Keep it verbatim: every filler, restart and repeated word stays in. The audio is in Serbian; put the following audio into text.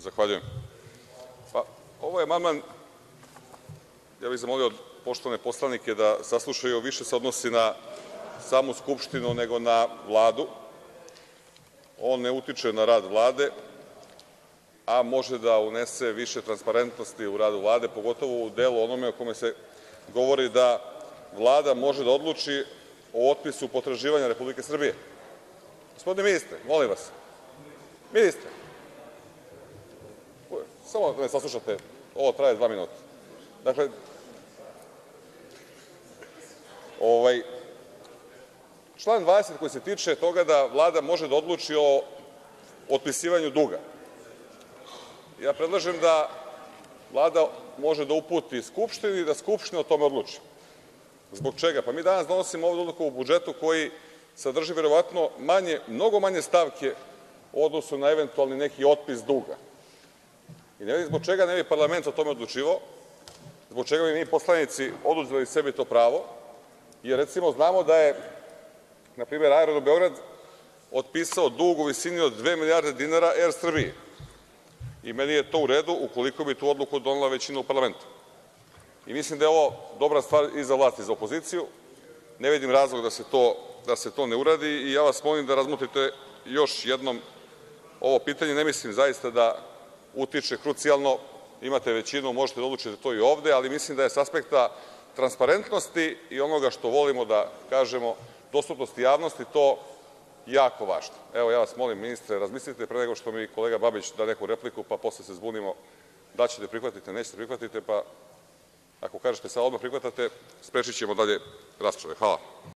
Zahvaljujem. Ovo je amandman, ja bih zamolio poštovane poslanike da saslušaju, više se odnosi na samu Skupštinu nego na Vladu. On ne utiče na rad Vlade, a može da unese više transparentnosti u radu Vlade, pogotovo u delu onome o kome se govori da Vlada može da odluči o otpisu potraživanja Republike Srbije. Gospodine ministre, molim vas, ministre, samo da me saslušate, ovo traje dva minuta. Dakle, član dvadeset koji se tiče toga da Vlada može da odluči o otpisivanju duga. Ja predlažem da Vlada može da uputi Skupštini i da Skupština o tome odluči. Zbog čega? Pa mi danas donosimo ovde odluku o budžetu koji sadrži verovatno manje, mnogo manje stavke u odnosu na eventualni neki otpis duga. I ne vidim zbog čega ne bi parlament o tome odlučivao, zbog čega bi mi poslanici oduzeli sebi to pravo, jer recimo znamo da je, na primer, Aerodrom Beograd otpisao dug u visini od dve milijarde dinara Er Srbiji. I meni je to u redu ukoliko bi tu odluku donela većina u parlamentu. I mislim da je ovo dobra stvar i za vlast i za opoziciju. Ne vidim razlog da se to ne uradi i ja vas molim da razmotrite još jednom ovo pitanje. Ne mislim zaista da utiče krucijalno, imate većinu, možete da odlučite to i ovde, ali mislim da je s aspekta transparentnosti i onoga što volimo da kažemo, dostupnosti javnosti, to jako važno. Evo, ja vas molim, ministre, razmislite pre nego što mi kolega Babić da neku repliku, pa posle se zbunimo da ćete prihvatiti, nećete prihvatite, pa ako kažete sad odmah prihvatate, sprečit ćemo dalje rasprave. Hvala.